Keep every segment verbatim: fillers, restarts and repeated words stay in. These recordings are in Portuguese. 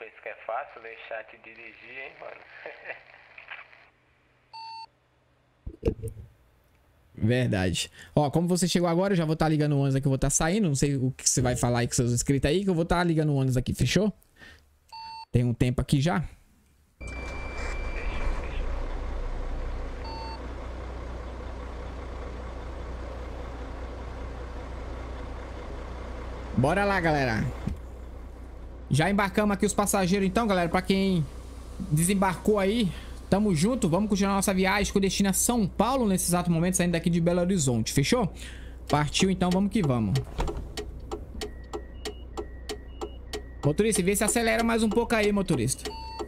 pensa que é fácil deixar te dirigir, hein, mano? Verdade. Ó, como você chegou agora, eu já vou estar ligando o ônibus aqui, eu vou estar saindo. Não sei o que você vai falar aí com seus inscritos aí, que eu vou estar ligando o ônibus aqui, fechou? Tem um tempo aqui já. Bora lá, galera. Já embarcamos aqui os passageiros então, galera. Pra quem desembarcou aí, tamo junto. Vamos continuar nossa viagem com destino a São Paulo nesse exato momento, saindo daqui de Belo Horizonte, fechou? Partiu então, vamos que vamos. Motorista, vê se acelera mais um pouco aí, motorista.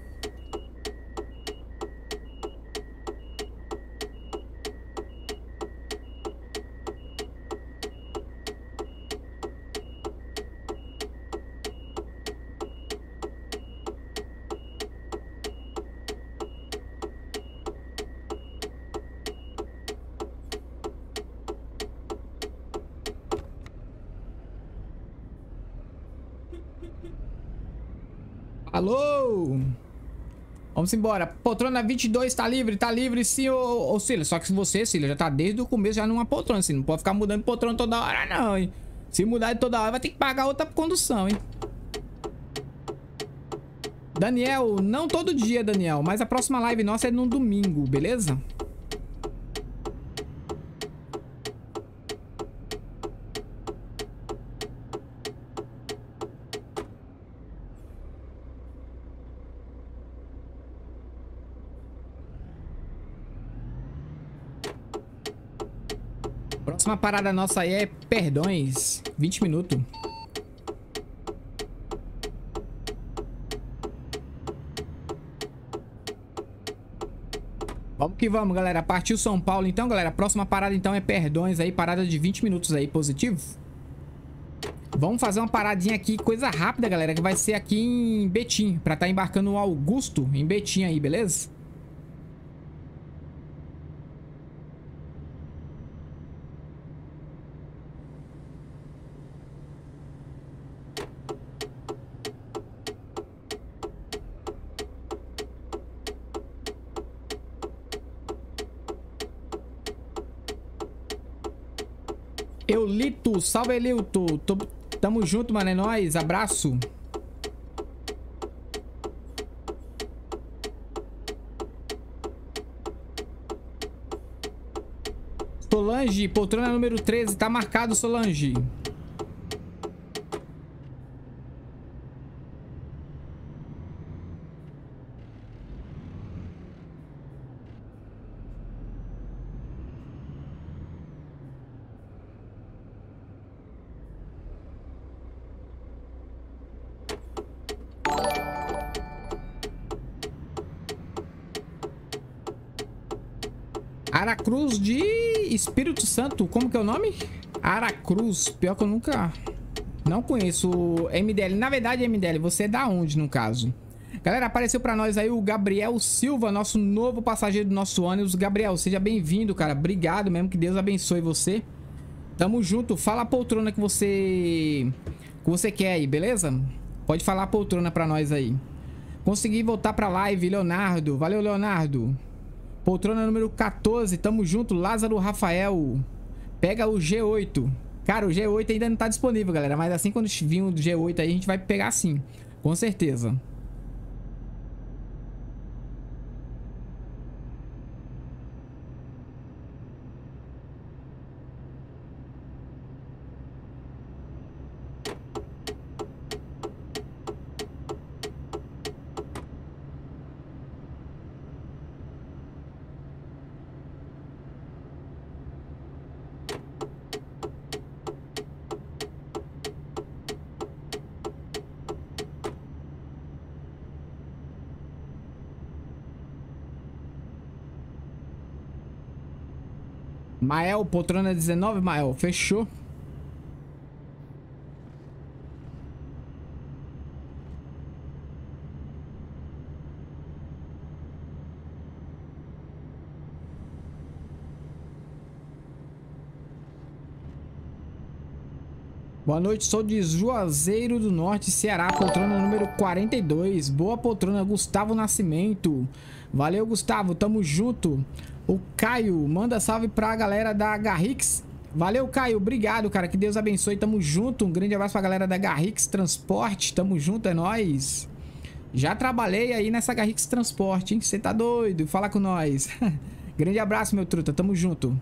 Alô? Vamos embora. Poltrona vinte e dois tá livre, tá livre sim, ô, ô Cília. Só que você, Cília, já tá desde o começo já numa poltrona, assim. Não pode ficar mudando de poltrona toda hora, não, hein? Se mudar de toda hora, vai ter que pagar outra condução, hein? Daniel, não todo dia, Daniel. Mas a próxima live nossa é no domingo, beleza? Próxima parada nossa aí é Perdões. vinte minutos. Vamos que vamos, galera. Partiu São Paulo então, galera. Próxima parada então é Perdões aí. Parada de vinte minutos aí, positivo. Vamos fazer uma paradinha aqui, coisa rápida, galera. Que vai ser aqui em Betim. Pra tá embarcando o Augusto em Betim aí, beleza? Eulito, salve Eulito. Tamo junto, mano, é nóis, abraço. Solange, poltrona número treze, tá marcado, Solange. Aracruz de Espírito Santo, como que é o nome? Aracruz, pior que eu nunca... Não conheço M D L. Na verdade, M D L, você é da onde, no caso? Galera, apareceu pra nós aí o Gabriel Silva, nosso novo passageiro do nosso ônibus. Gabriel, seja bem-vindo, cara. Obrigado mesmo, que Deus abençoe você. Tamo junto. Fala a poltrona que você... que você quer aí, beleza? Pode falar a poltrona pra nós aí. Consegui voltar pra live, Leonardo. Valeu, Leonardo. Poltrona número quatorze, tamo junto, Lázaro Rafael. Pega o G oito. Cara, o G oito ainda não tá disponível, galera. Mas assim, quando vir o G oito aí, a gente vai pegar sim. Com certeza. Mael, poltrona dezenove, Mael. Fechou. Boa noite, sou de Juazeiro do Norte, Ceará, poltrona número quarenta e dois. Boa poltrona, Gustavo Nascimento. Valeu, Gustavo, tamo junto. O Caio, manda salve pra galera da Garrix. Valeu, Caio, obrigado, cara, que Deus abençoe, tamo junto. Um grande abraço pra galera da Garrix Transporte, tamo junto, é nóis. Já trabalhei aí nessa Garrix Transporte, hein? Você tá doido? Fala com nós. Grande abraço, meu truta, tamo junto.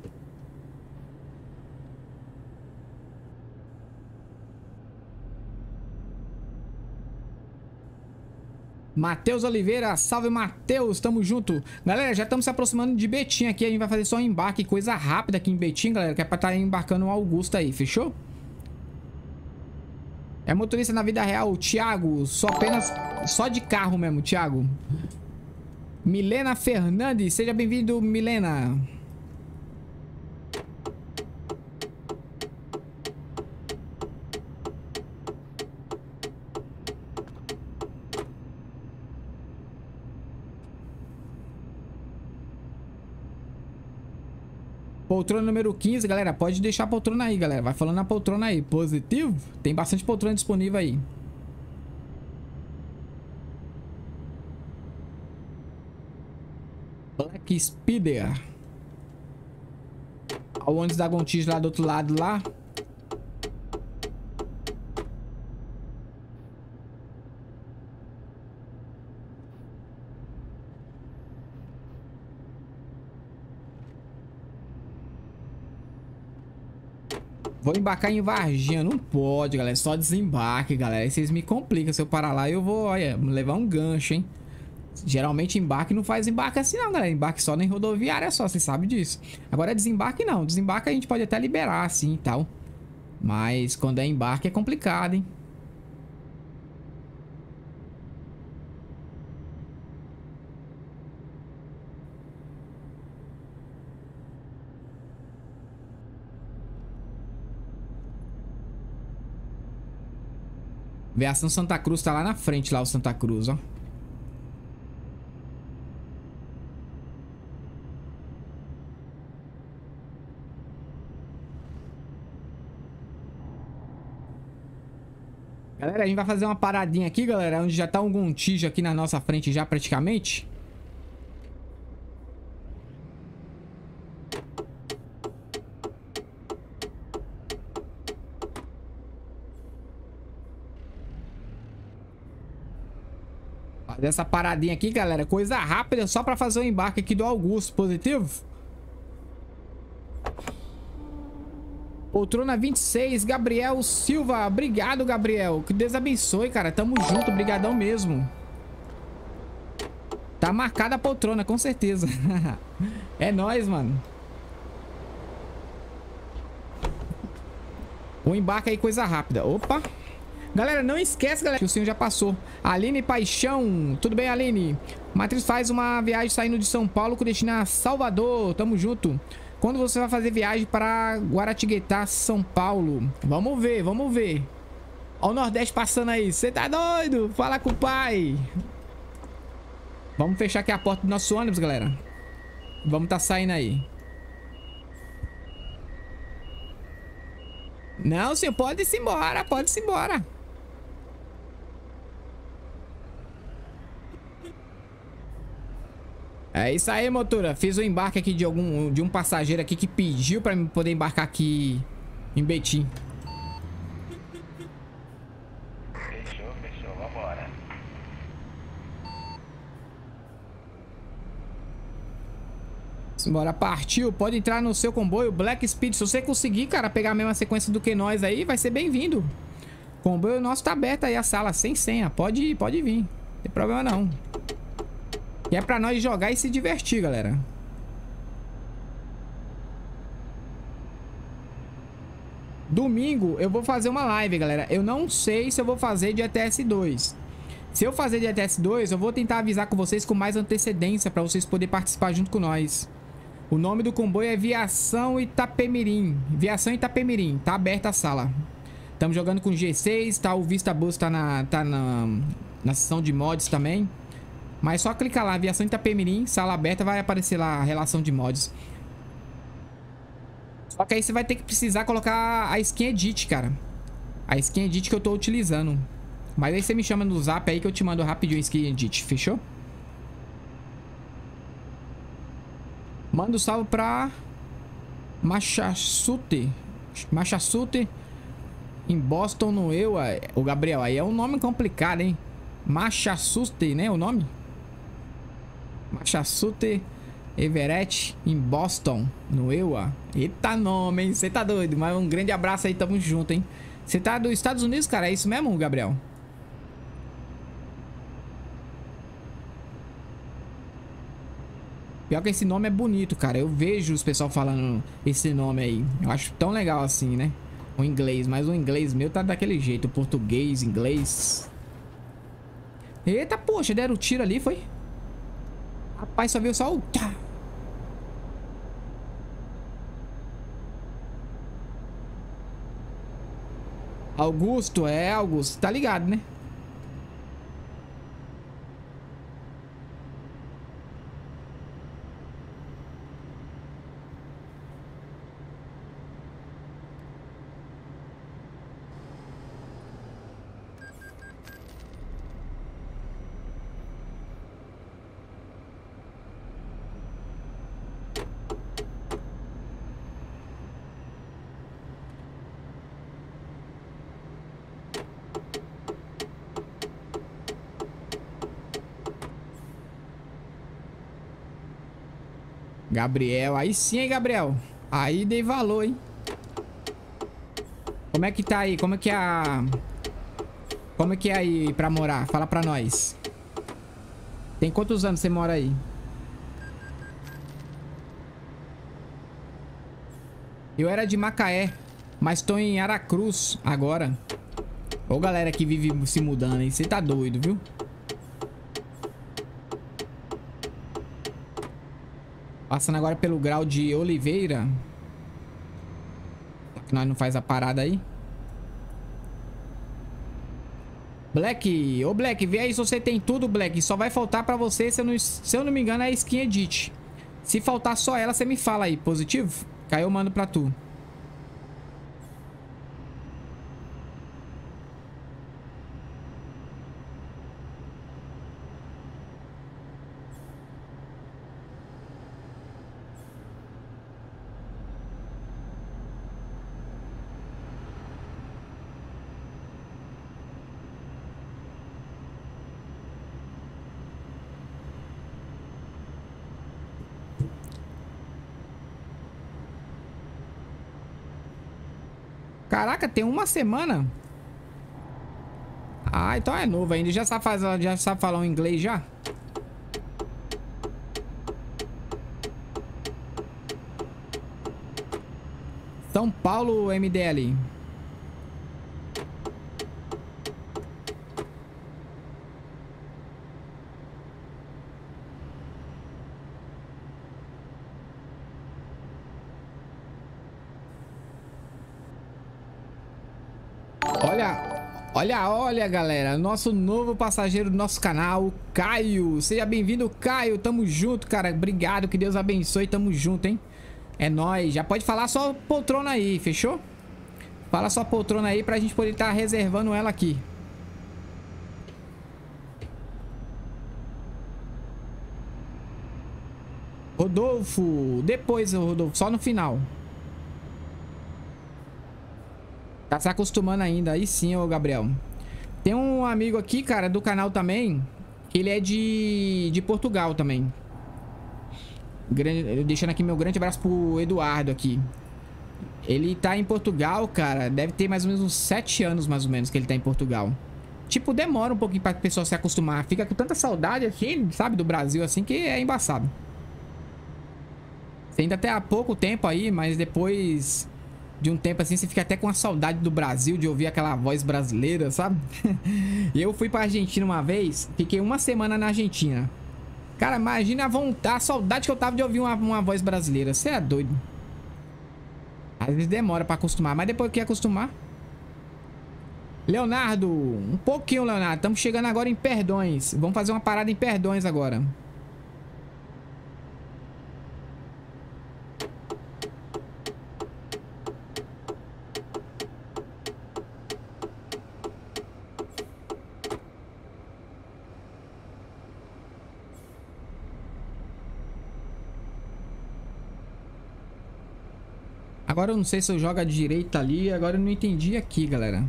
Matheus Oliveira, salve Matheus, tamo junto. Galera, já estamos se aproximando de Betim aqui. A gente vai fazer só um embarque, coisa rápida aqui em Betim, galera, que é pra estar embarcando o Augusto aí, fechou? É motorista na vida real, Thiago, só apenas, só de carro mesmo, Thiago. Milena Fernandes, seja bem-vindo, Milena. Poltrona número quinze, galera. Pode deixar a poltrona aí, galera. Vai falando a poltrona aí. Positivo? Tem bastante poltrona disponível aí. Black Speeder. O ônibus da Gontijo lá do outro lado lá. Vou embarcar em Varginha. Não pode, galera. Só desembarque, galera. Aí vocês me complicam. Se eu parar lá, eu vou, olha, levar um gancho, hein? Geralmente embarque não faz embarque assim não, galera. Embarque só nem rodoviária só, vocês sabem disso. Agora desembarque não. Desembarque a gente pode até liberar assim e tal. Mas quando é embarque é complicado, hein? Viação Santa Cruz tá lá na frente, lá o Santa Cruz, ó. Galera, a gente vai fazer uma paradinha aqui, galera, onde já tá um Gontijo aqui na nossa frente já praticamente. Fazer essa paradinha aqui, galera, coisa rápida, só pra fazer o embarque aqui do Augusto, positivo? Poltrona vinte e seis, Gabriel Silva. Obrigado, Gabriel. Que Deus abençoe, cara. Tamo junto, brigadão mesmo. Tá marcada a poltrona, com certeza. É nóis, mano. O embarque aí, coisa rápida. Opa. Galera, não esquece, galera, que o senhor já passou. Aline Paixão. Tudo bem, Aline? Matriz faz uma viagem saindo de São Paulo com destino a Salvador. Tamo junto. Quando você vai fazer viagem para Guaratinguetá, São Paulo? Vamos ver, vamos ver. Olha o Nordeste passando aí. Você tá doido? Fala com o pai. Vamos fechar aqui a porta do nosso ônibus, galera. Vamos tá saindo aí. Não, senhor, pode ir embora, pode ir embora. É isso aí, motora. Fiz o embarque aqui de algum de um passageiro aqui que pediu pra mim poder embarcar aqui em Betim. Fechou, fechou, vambora. Bora, partiu. Pode entrar no seu comboio Black Speed. Se você conseguir, cara, pegar a mesma sequência do que nós aí, vai ser bem-vindo. O comboio nosso tá aberto aí, a sala sem senha. Pode ir, pode vir. Não tem problema não. Que é pra nós jogar e se divertir, galera. Domingo eu vou fazer uma live, galera. Eu não sei se eu vou fazer de E T S dois. Se eu fazer de E T S dois, eu vou tentar avisar com vocês com mais antecedência pra vocês poderem participar junto com nós. O nome do comboio é Viação Itapemirim. Viação Itapemirim. Tá aberta a sala. Estamos jogando com G seis, tá? O Vista Bus tá na, tá na, na seção de mods também. Mas só clicar lá, Aviação Itapemirim, sala aberta, vai aparecer lá a relação de mods. Só que aí você vai ter que precisar colocar a skin edit, cara. A skin edit que eu tô utilizando. Mas aí você me chama no zap aí que eu te mando rapidinho a skin edit, fechou? Manda um salve pra Massachusetts. Massachusetts. Em Boston, no eu. O Gabriel, aí é um nome complicado, hein? Massachusetts, né? O nome? Massachusetts. Everett, em Boston, no E U A. Eita nome, hein? Você tá doido? Mas um grande abraço aí, tamo junto, hein? Você tá dos Estados Unidos, cara? É isso mesmo, Gabriel? Pior que esse nome é bonito, cara. Eu vejo os pessoal falando esse nome aí. Eu acho tão legal assim, né? O inglês, mas o inglês meu tá daquele jeito. O português, inglês. Eita, poxa, deram o tiro ali, foi? Rapaz, só viu só o... Augusto, é, Augusto, tá ligado, né? Gabriel, aí sim, hein, Gabriel? Aí dei valor, hein? Como é que tá aí? Como é que é a... Como é que é aí pra morar? Fala pra nós. Tem quantos anos você mora aí? Eu era de Macaé, mas tô em Aracruz agora. Ô, galera que vive se mudando aí, você tá doido, viu? Passando agora pelo grau de Oliveira. Nós não faz a parada aí. Black, ô Black, vê aí se você tem tudo, Black. Só vai faltar pra você, se eu não, se eu não me engano, é a skin edit. Se faltar só ela, você me fala aí, positivo? Que aí eu mando pra tu. Caraca, tem uma semana? Ah, então é novo ainda. Já sabe, fazer, já sabe falar um inglês já? São Paulo, M D L. Olha, olha, olha, galera. Nosso novo passageiro do nosso canal, Caio. Seja bem-vindo, Caio. Tamo junto, cara. Obrigado, que Deus abençoe. Tamo junto, hein? É nóis. Já pode falar só poltrona aí, fechou? Fala só poltrona aí pra gente poder estar reservando ela aqui. Rodolfo. Depois, Rodolfo. Só no final. Tá se acostumando ainda. Aí sim, ô Gabriel. Tem um amigo aqui, cara, do canal também. Ele é de, de Portugal também. Grande, deixando aqui meu grande abraço pro Eduardo aqui. Ele tá em Portugal, cara. Deve ter mais ou menos uns sete anos, mais ou menos, que ele tá em Portugal. Tipo, demora um pouquinho pra pessoa se acostumar. Fica com tanta saudade aqui, sabe, do Brasil, assim, que é embaçado. Você ainda tem há pouco tempo aí, mas depois de um tempo assim, você fica até com a saudade do Brasil, de ouvir aquela voz brasileira, sabe? E eu fui pra Argentina uma vez, fiquei uma semana na Argentina. Cara, imagina a vontade, a saudade que eu tava de ouvir uma, uma voz brasileira. Você é doido. Às vezes demora pra acostumar, mas depois que acostumar... Leonardo, um pouquinho, Leonardo. Estamos chegando agora em Perdões. Vamos fazer uma parada em Perdões agora. Agora eu não sei se eu jogo à direita ali. Agora eu não entendi aqui, galera.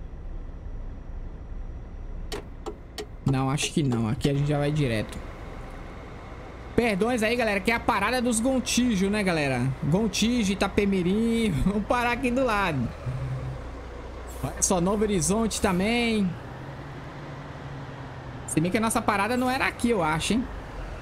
Não, acho que não. Aqui a gente já vai direto. Perdões aí, galera, que é a parada dos Gontijo, né, galera? Gontijo, Itapemirim. Vamos parar aqui do lado. Olha só, Novo Horizonte também. Se bem que a nossa parada não era aqui, eu acho, hein?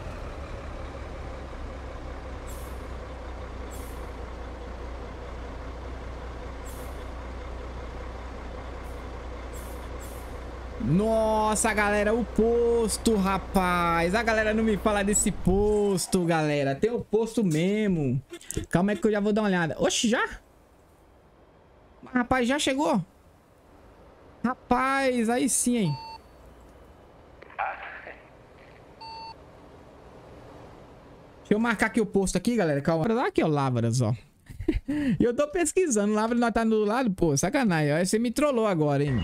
Nossa, galera, o posto, rapaz. A galera não me fala desse posto, galera. Tem o posto mesmo. Calma aí que eu já vou dar uma olhada. Oxe, já? Rapaz, já chegou? Rapaz, aí sim, hein? Deixa eu marcar aqui o posto aqui, galera. Calma. Aqui, ó, Lávaras, ó. E eu tô pesquisando. Lávaras não tá do lado, pô. Sacanagem. Aí você me trollou agora, hein?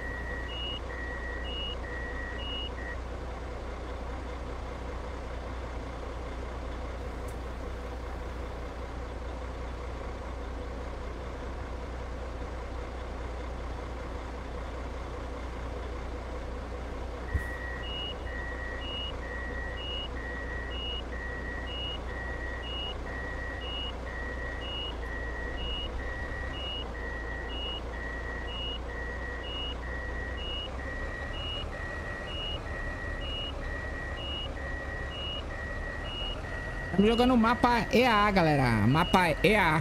Estamos jogando mapa E A, galera. Mapa E A.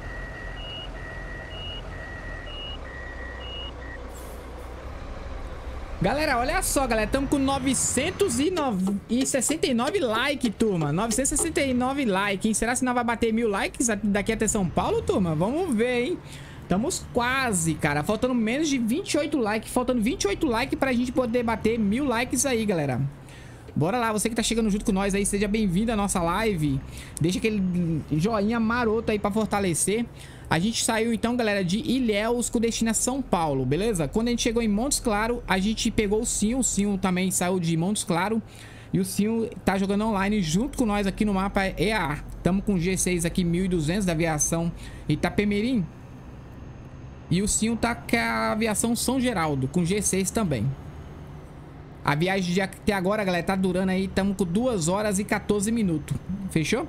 Galera, olha só, galera. Estamos com novecentos e sessenta e nove likes, turma. novecentos e sessenta e nove likes, hein? Será que nós vai bater mil likes daqui até São Paulo, turma? Vamos ver, hein? Estamos quase, cara. Faltando menos de vinte e oito likes. Faltando vinte e oito likes pra gente poder bater mil likes aí, galera. Bora lá, você que tá chegando junto com nós aí, seja bem-vindo à nossa live. Deixa aquele joinha maroto aí pra fortalecer. A gente saiu então, galera, de Ilhéus com destino a São Paulo, beleza? Quando a gente chegou em Montes Claros, a gente pegou o Sinho. O Sinho também saiu de Montes Claros. E o Sinho tá jogando online junto com nós aqui no mapa E A. Tamo com G seis aqui, mil e duzentos da aviação Itapemirim. E o Sinho tá com a aviação São Geraldo, com G seis também. A viagem de até agora, galera, tá durando aí. Estamos com duas horas e quatorze minutos. Fechou?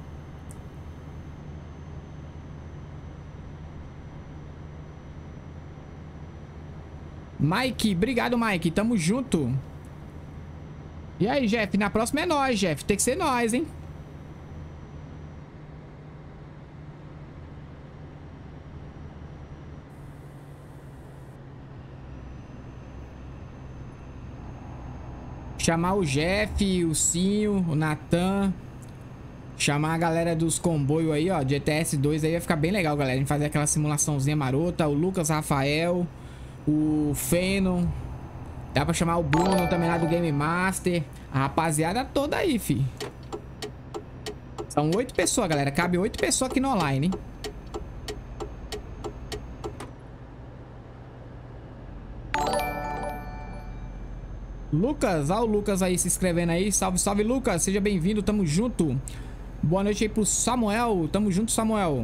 Mike, obrigado, Mike. Tamo junto. E aí, Jeff? Na próxima é nós, Jeff. Tem que ser nós, hein? Chamar o Jeff, o Sinho, o Natan. Chamar a galera dos comboios aí, ó. G T S dois aí vai ficar bem legal, galera. A gente fazer aquela simulaçãozinha marota. O Lucas Rafael. O Feno. Dá pra chamar o Bruno também lá do Game Master. A rapaziada toda aí, fi. São oito pessoas, galera. Cabe oito pessoas aqui no online, hein? Lucas, ó o Lucas aí se inscrevendo aí. Salve, salve, Lucas. Seja bem-vindo, tamo junto. Boa noite aí pro Samuel. Tamo junto, Samuel.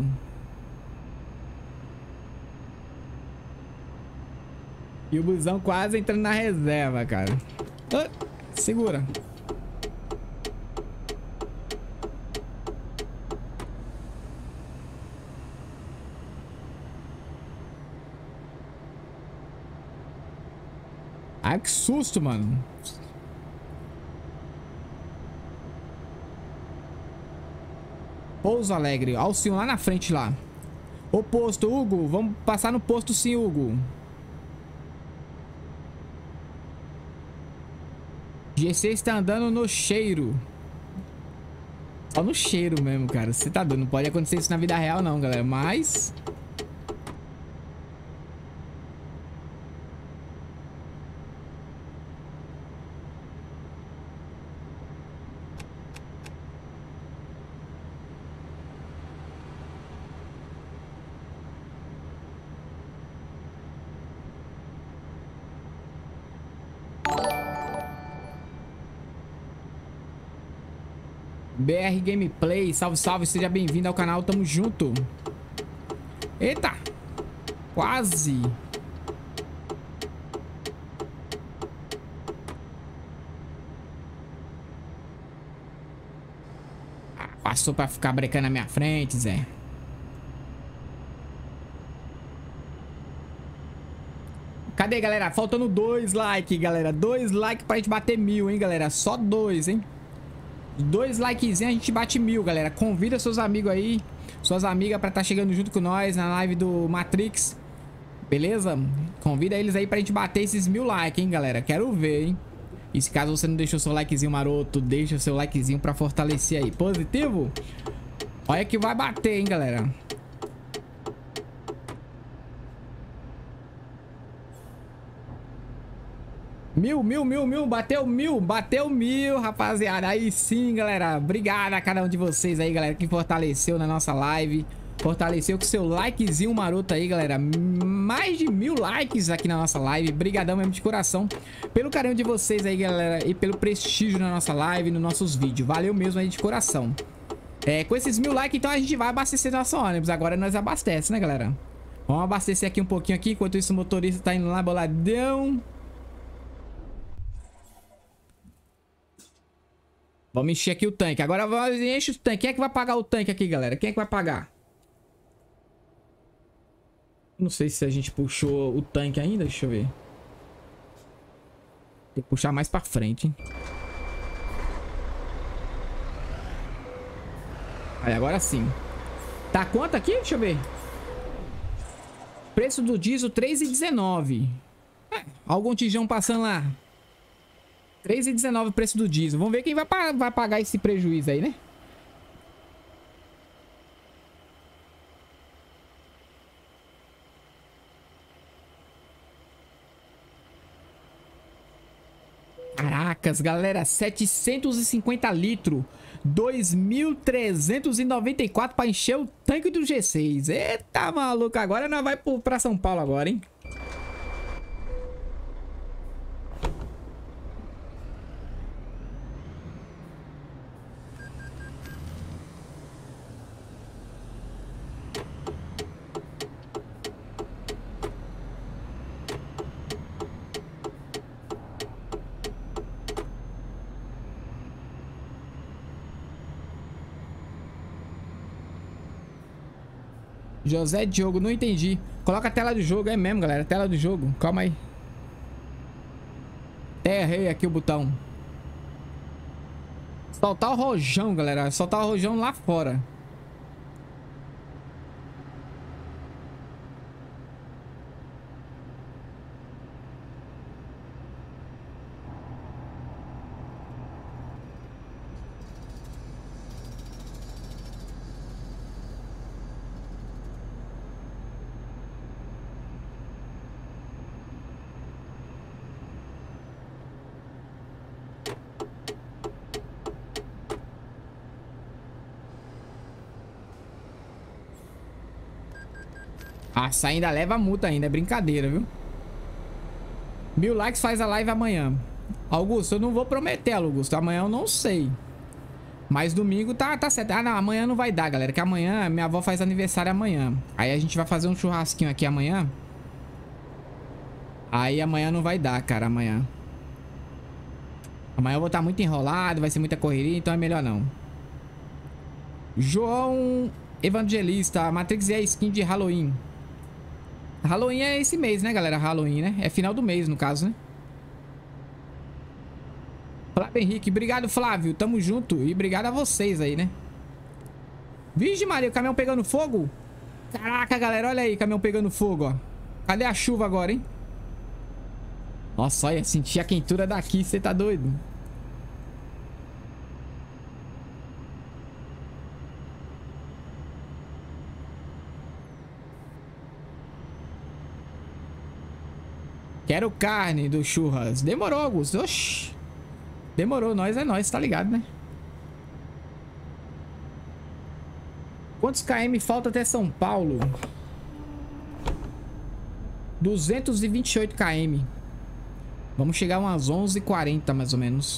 E o busão quase entrando na reserva, cara. Ah, segura. Ai, que susto, mano. Pouso Alegre. Olha o Sim lá na frente lá. O posto, Hugo. Vamos passar no posto sim, Hugo. G seis tá andando no cheiro. Só no cheiro mesmo, cara. Você tá doido. Não pode acontecer isso na vida real não, galera. Mas... B R Gameplay, salve, salve, seja bem-vindo ao canal, tamo junto. Eita. Quase. Ah, passou pra ficar brecando na minha frente, Zé. Cadê, galera? Faltando dois likes, galera. Dois likes pra gente bater mil, hein, galera? Só dois, hein? Dois likezinhos a gente bate mil, galera. Convida seus amigos aí, suas amigas pra estar chegando junto com nós na live do Matrix. Beleza? Convida eles aí pra gente bater esses mil likes, hein, galera? Quero ver, hein? E se caso você não deixou seu likezinho maroto, deixa o seu likezinho pra fortalecer aí. Positivo? Olha que vai bater, hein, galera? Mil, mil, mil, mil, bateu mil, bateu mil, rapaziada. Aí sim, galera. Obrigado a cada um de vocês aí, galera, que fortaleceu na nossa live. Fortaleceu com seu likezinho maroto aí, galera. Mais de mil likes aqui na nossa live. Brigadão mesmo de coração pelo carinho de vocês aí, galera, e pelo prestígio na nossa live, nos nossos vídeos. Valeu mesmo aí de coração. É, com esses mil likes, então a gente vai abastecer nosso ônibus. Agora nós abastece, né, galera? Vamos abastecer aqui um pouquinho aqui, enquanto isso o motorista tá indo lá boladão. Vamos encher aqui o tanque. Agora enche o tanque. Quem é que vai pagar o tanque aqui, galera? Quem é que vai pagar? Não sei se a gente puxou o tanque ainda. Deixa eu ver. Tem que puxar mais pra frente, hein? Aí, agora sim. Tá quanto aqui? Deixa eu ver. Preço do diesel três reais e dezenove centavos. É, algum tijão passando lá. três reais e dezenove centavos o preço do diesel. Vamos ver quem vai, pa vai pagar esse prejuízo aí, né? Caracas, galera. setecentos e cinquenta litros. dois mil trezentos e noventa e quatro para encher o tanque do G seis. Eita, maluco. Agora nós vai para São Paulo agora, hein? José Diogo, não entendi. Coloca a tela do jogo, é mesmo, galera. Tela do jogo, calma aí. Errei aqui o botão. Soltar o rojão, galera. Soltar o rojão lá fora. Nossa, ainda leva multa ainda, é brincadeira, viu? Mil likes faz a live amanhã. Augusto, eu não vou prometer, Augusto. Amanhã eu não sei. Mas domingo tá, tá certo. Ah, não, amanhã não vai dar, galera. Que amanhã minha avó faz aniversário amanhã. Aí a gente vai fazer um churrasquinho aqui amanhã. Aí amanhã não vai dar, cara, amanhã. Amanhã eu vou estar muito enrolado, vai ser muita correria, então é melhor não. João Evangelista, Matrix é skin de Halloween. Halloween é esse mês, né, galera? Halloween, né? É final do mês, no caso, né? Flávio Henrique, obrigado, Flávio. Tamo junto. E obrigado a vocês aí, né? Vixe, Maria, o caminhão pegando fogo. Caraca, galera, olha aí, caminhão pegando fogo, ó. Cadê a chuva agora, hein? Nossa, olha, senti a quentura daqui, você tá doido? Quero carne do churras. Demorou, Augusto. Oxi. Demorou. Nós é nós, tá ligado, né? Quantos km falta até São Paulo? duzentos e vinte e oito km. Vamos chegar umas onze e quarenta, mais ou menos.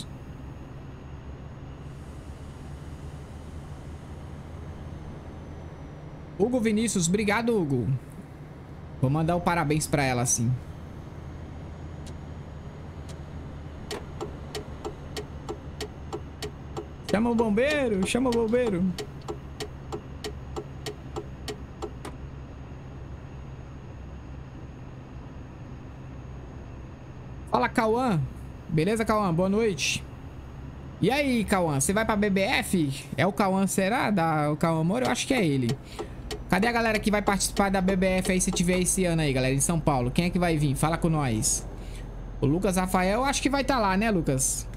Hugo Vinícius, obrigado, Hugo. Vou mandar o parabéns pra ela, assim. Chama o bombeiro, chama o bombeiro. Fala, Cauã. Beleza, Cauã? Boa noite. E aí, Cauã? Você vai pra B B F? É o Cauã, será? Da, o Cauã Moura? Eu acho que é ele. Cadê a galera que vai participar da B B F aí, se tiver esse ano aí, galera, em São Paulo? Quem é que vai vir? Fala com nós. O Lucas Rafael, acho que vai estar lá, né, Lucas?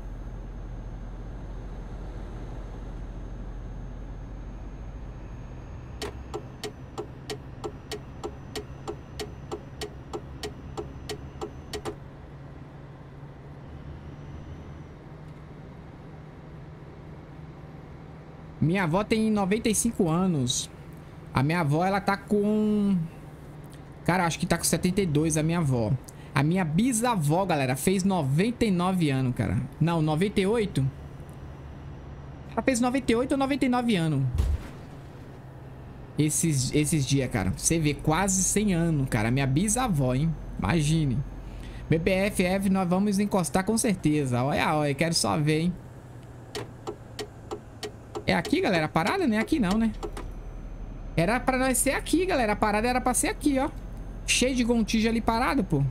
Minha avó tem noventa e cinco anos. A minha avó, ela tá com... Cara, acho que tá com setenta e dois, a minha avó. A minha bisavó, galera, fez noventa e nove anos, cara. Não, noventa e oito? Ela fez noventa e oito ou noventa e nove anos. Esses, esses dias, cara. Você vê, quase cem anos, cara. Minha bisavó, hein? Imagine. B B F F, nós vamos encostar com certeza. Olha, olha, quero só ver, hein? É aqui, galera, a parada? Não é aqui não, né? Era pra nós ser aqui, galera. A parada era pra ser aqui, ó. Cheio de gontijo ali parado, pô.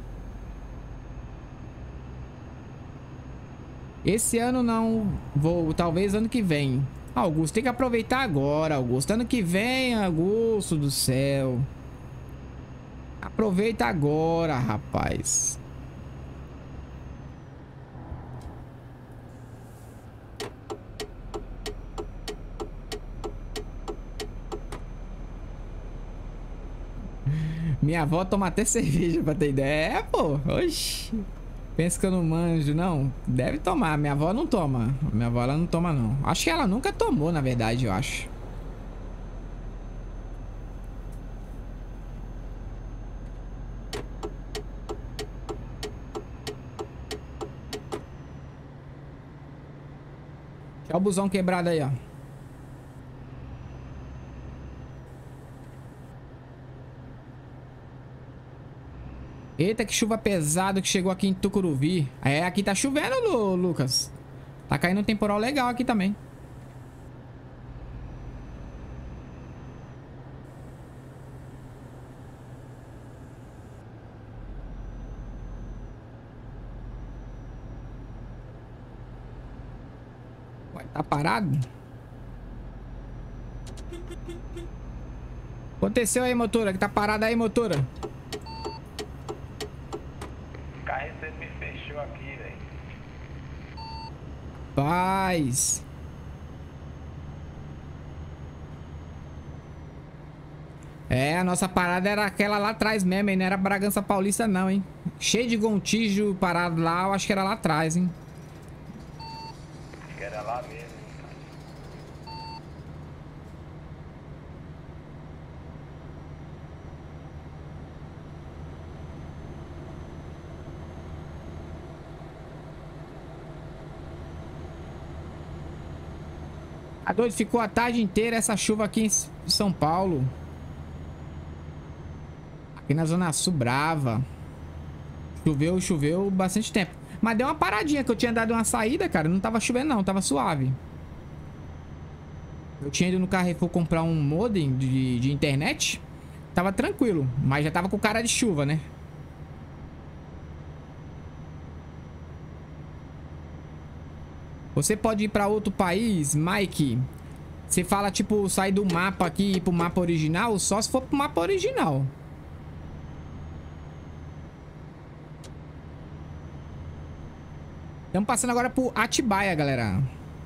Esse ano não vou, talvez ano que vem. Augusto, tem que aproveitar agora, Augusto. Ano que vem, Augusto do céu. Aproveita agora, rapaz. Minha avó toma até cerveja, pra ter ideia. É, pô. Oxi. Pensa que eu não manjo, não? Deve tomar. Minha avó não toma. Minha avó, ela não toma, não. Acho que ela nunca tomou, na verdade, eu acho. Olha o busão quebrado aí, ó. Eita, que chuva pesada que chegou aqui em Tucuruvi. É, aqui tá chovendo, Lu, Lucas. Tá caindo um temporal legal aqui também. Ué, tá parado? Aconteceu aí, motora? Que tá parada aí, motora? Me fechou aqui, velho. Paz. É, a nossa parada era aquela lá atrás mesmo, hein? Não era Bragança Paulista não, hein? Cheio de gontijo parado lá, eu acho que era lá atrás, hein? Acho que era lá mesmo. A doido, ficou a tarde inteira essa chuva aqui em São Paulo. Aqui na Zona Sul, brava. Choveu, choveu bastante tempo. Mas deu uma paradinha que eu tinha dado uma saída, cara. Não tava chovendo não, tava suave. Eu tinha ido no Carrefour comprar um modem de, de internet. Tava tranquilo, mas já tava com cara de chuva, né? Você pode ir pra outro país, Mike. Você fala, tipo, sair do mapa aqui e ir pro mapa original, só se for pro mapa original. Estamos passando agora por Atibaia, galera.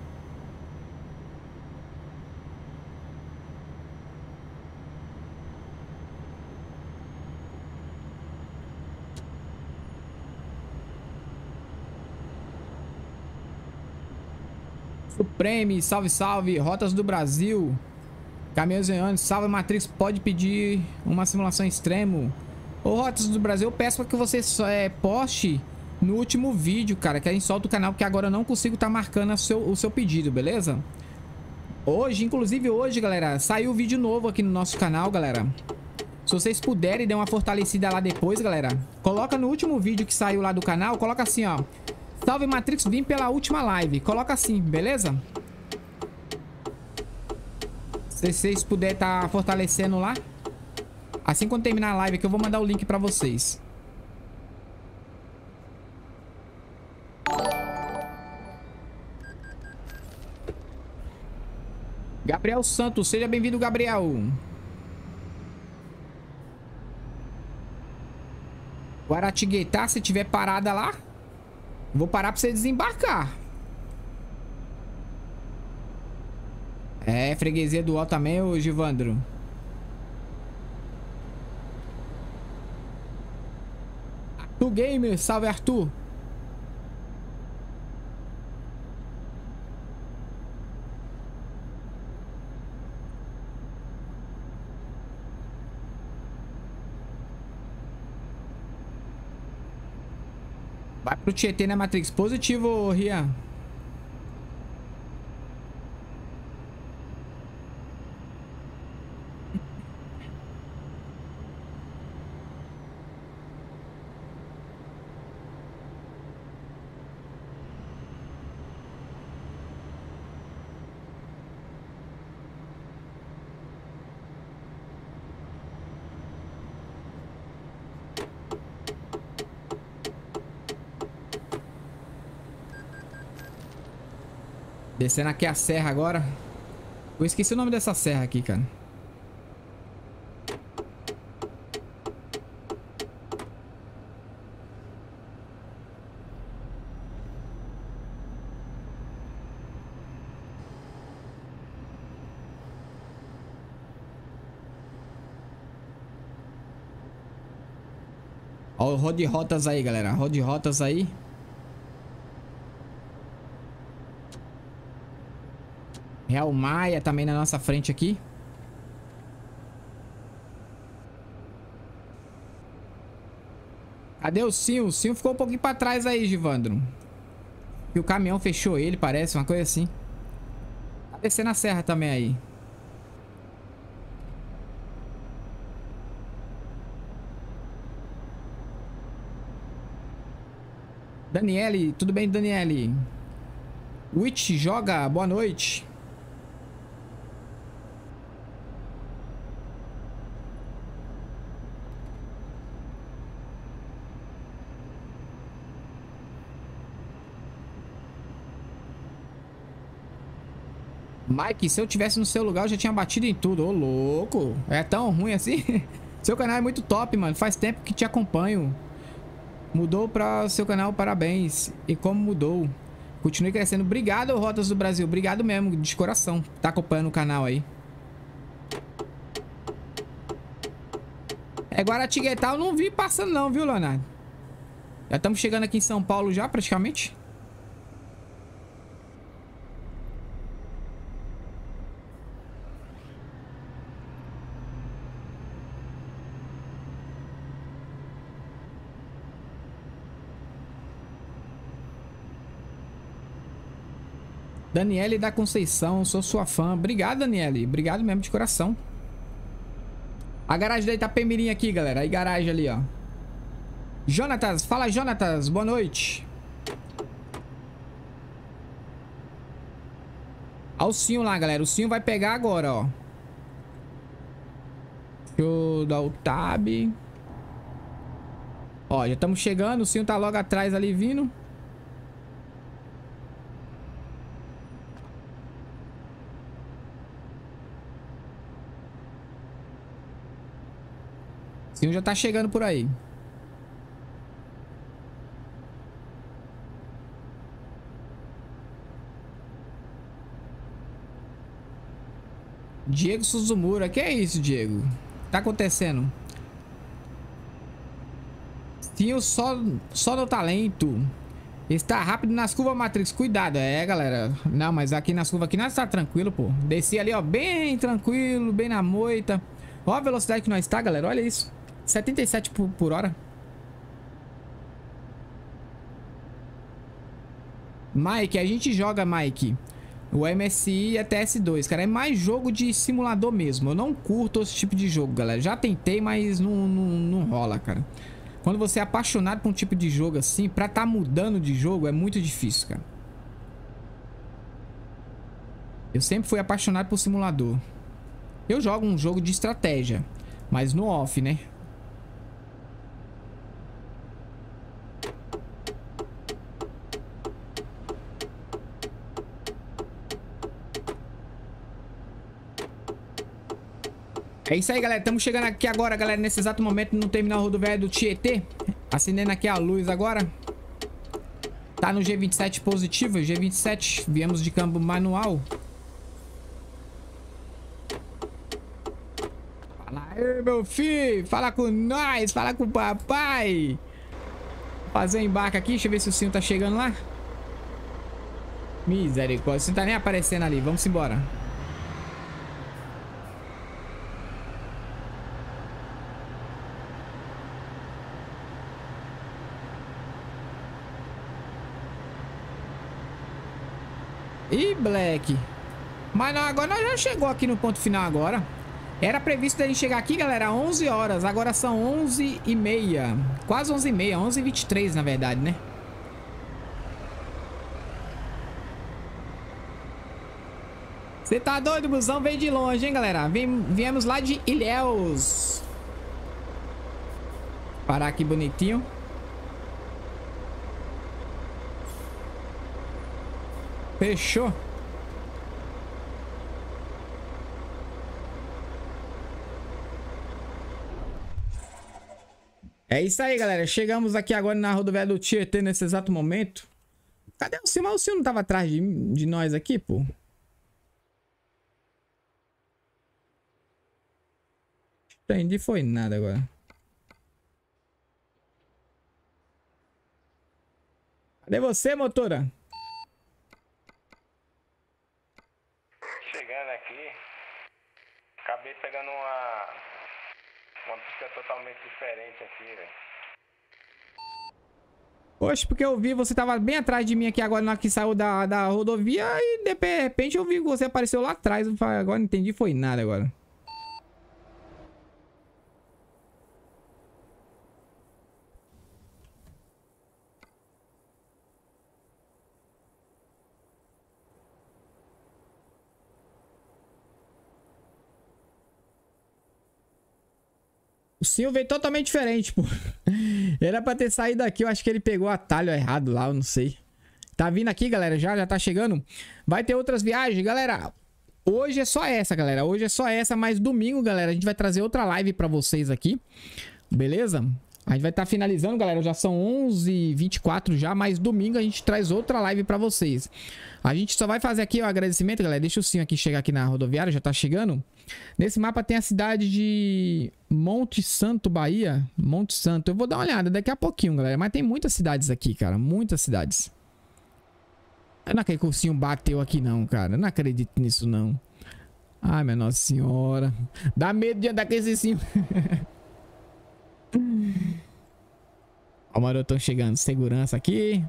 Supreme, salve, salve. Rotas do Brasil. Caminhões Veanos, salve Matrix. Pode pedir uma simulação extremo. Ô, Rotas do Brasil, eu peço para que você é, poste no último vídeo, cara, que a gente solta o canal, porque agora eu não consigo estar tá marcando o seu, o seu pedido, beleza? Hoje, inclusive hoje, galera, saiu vídeo novo aqui no nosso canal, galera. Se vocês puderem dar uma fortalecida lá depois, galera, coloca no último vídeo que saiu lá do canal, coloca assim, ó. Salve Matrix, vim pela última live. Coloca assim, beleza? Se vocês puderem estar fortalecendo lá. Assim quando terminar a live aqui, eu vou mandar o link pra vocês. Gabriel Santos, seja bem-vindo, Gabriel. Guaratinguetá, se tiver parada lá, vou parar pra você desembarcar. É, freguesia do O também, ô Givandro. Arthur Gamer, salve Arthur. Vai pro Tietê, né, Matrix? Positivo, Rian. Descendo aqui a serra agora. Eu esqueci o nome dessa serra aqui, cara. Ó o Rod Rotas aí, galera. Rod Rotas aí. Real Maia também na nossa frente aqui. Cadê o Sim? O Sim ficou um pouquinho pra trás aí, Givandro. E o caminhão fechou ele, parece, uma coisa assim. Tá descendo a serra também aí. Daniele, tudo bem, Daniele? Witch joga, boa noite. Mike, se eu tivesse no seu lugar, eu já tinha batido em tudo. Ô, louco. É tão ruim assim? Seu canal é muito top, mano. Faz tempo que te acompanho. Mudou para seu canal, parabéns. E como mudou? Continue crescendo. Obrigado, Rotas do Brasil. Obrigado mesmo, de coração. Tá acompanhando o canal aí. É, Guaratinguetá eu não vi passando não, viu, Leonardo? Já estamos chegando aqui em São Paulo já, praticamente. Daniele da Conceição, sou sua fã. Obrigado, Daniele. Obrigado mesmo, de coração. A garagem da Itapemirim aqui, galera. Aí, garagem ali, ó. Jonatas, fala, Jonatas. Boa noite. Olha o Cinho lá, galera. O Cinho vai pegar agora, ó. Deixa eu dar o tab. Ó, já estamos chegando. O Cinho tá logo atrás ali, vindo. O Cinho já tá chegando por aí. Diego Suzumura. Que é isso, Diego? Tá acontecendo? Cinho só, só no talento. Está rápido nas curvas, Matrix. Cuidado. É, galera. Não, mas aqui nas curvas aqui nós está tranquilo, pô. Desci ali, ó. Bem tranquilo, bem na moita. Ó a velocidade que nós está, galera. Olha isso. setenta e sete por, por hora. Mike, a gente joga, Mike. O M S I e a T S dois, cara, é mais jogo de simulador mesmo. Eu não curto esse tipo de jogo, galera. Já tentei, mas não, não, não rola, cara. Quando você é apaixonado por um tipo de jogo assim, pra tá mudando de jogo é muito difícil, cara. Eu sempre fui apaixonado por simulador. Eu jogo um jogo de estratégia, mas no off, né? É isso aí, galera. Estamos chegando aqui agora, galera, nesse exato momento no terminal rodoviário do Tietê. Acendendo aqui a luz agora. Tá no G vinte e sete positivo, G vinte e sete. Viemos de câmbio manual. Fala aí, meu filho. Fala com nós, fala com o papai. Vou fazer um embarque aqui, deixa eu ver se o Cinho tá chegando lá. Misericórdia, o Cinho tá nem aparecendo ali. Vamos embora. Ih, Black. Mas não, agora nós já chegou aqui no ponto final agora. Era previsto ele chegar aqui, galera, onze horas. Agora são onze e meia. Quase onze e meia, onze e vinte e três na verdade, né? Você tá doido, busão? Veio de longe, hein, galera? Vim, viemos lá de Ilhéus. Parar aqui bonitinho. Fechou. É isso aí, galera. Chegamos aqui agora na rodoviária do Tietê nesse exato momento. Cadê o Cio? Mas o Cio não tava atrás de, de nós aqui, pô? Entendi, foi nada agora. Cadê você, motora? Chegando aqui, acabei pegando uma, uma pista totalmente diferente aqui, velho. Poxa, porque eu vi você tava bem atrás de mim aqui agora na hora que saiu da, da rodovia e de repente eu vi que você apareceu lá atrás. Eu falei, agora não entendi, foi nada agora. O Sil veio totalmente diferente, pô. Era pra ter saído daqui, eu acho que ele pegou o atalho errado lá, eu não sei. Tá vindo aqui, galera, já, já tá chegando. Vai ter outras viagens, galera. Hoje é só essa, galera. Hoje é só essa, mas domingo, galera, a gente vai trazer outra live pra vocês aqui. Beleza? A gente vai estar tá finalizando, galera. Já são onze e vinte e quatro já, mas domingo a gente traz outra live pra vocês. A gente só vai fazer aqui o agradecimento, galera. Deixa o Sim aqui chegar aqui na rodoviária, já tá chegando. Nesse mapa tem a cidade de Monte Santo, Bahia. Monte Santo. Eu vou dar uma olhada daqui a pouquinho, galera. Mas tem muitas cidades aqui, cara. Muitas cidades. Eu não acredito que o Sim bateu aqui, não, cara. Eu não acredito nisso, não. Ai, minha Nossa Senhora. Dá medo de andar com esse Sim. Ó, o marotão chegando. Segurança aqui.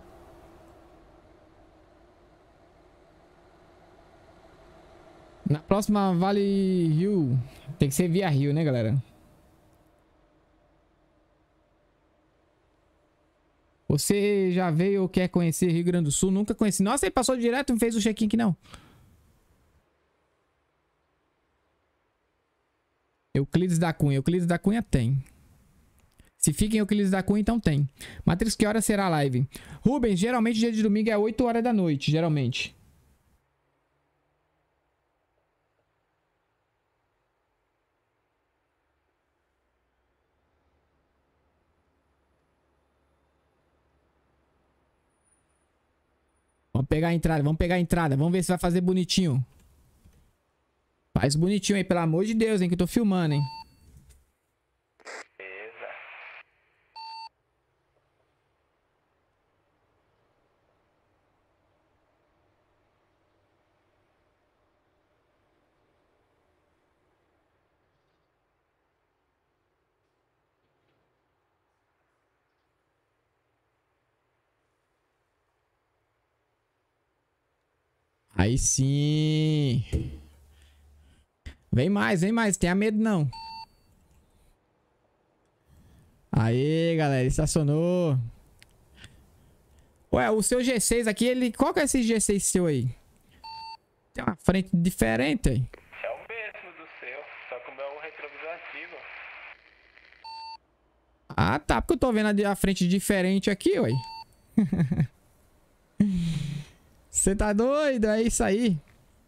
Na próxima Vale Rio. Tem que ser via Rio, né, galera? Você já veio ou quer conhecer Rio Grande do Sul? Nunca conheci. Nossa, ele passou direto e não fez o check-in aqui, não. Euclides da Cunha. Euclides da Cunha tem. Se fica em Euclides da Cunha, então tem. Matrix, que hora será a live? Rubens, geralmente dia de domingo é oito horas da noite, geralmente. Vamos pegar a entrada, vamos pegar a entrada. Vamos ver se vai fazer bonitinho. Faz bonitinho aí, pelo amor de Deus, hein, que eu tô filmando, hein. Aí sim. Vem mais, vem mais. Tenha medo não. Aí, galera. Estacionou. Ué, o seu G seis aqui, ele... Qual que é esse G seis seu aí? Tem uma frente diferente aí. É o mesmo do seu, só que o meu é um retrovisor antigo. Ah, tá. Porque eu tô vendo a frente diferente aqui, ué. Você tá doido? É isso aí.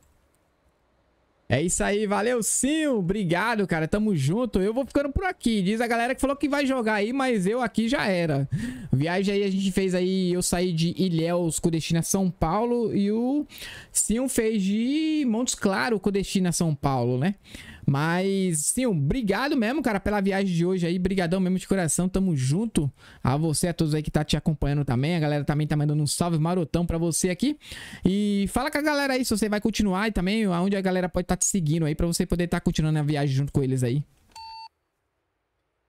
É isso aí. Valeu, sim. Obrigado, cara. Tamo junto. Eu vou ficando por aqui. Diz a galera que falou que vai jogar aí, mas eu aqui já era. Viagem aí a gente fez aí. Eu saí de Ilhéus com destino a São Paulo. E o Sim fez de Montes Claros com destino a São Paulo, né? Mas, sim, obrigado mesmo, cara, pela viagem de hoje aí. Brigadão mesmo de coração, tamo junto. A você, a todos aí que tá te acompanhando também. A galera também tá mandando um salve marotão pra você aqui. E fala com a galera aí se você vai continuar e também aonde a galera pode estar te seguindo aí pra você poder estar continuando a viagem junto com eles aí.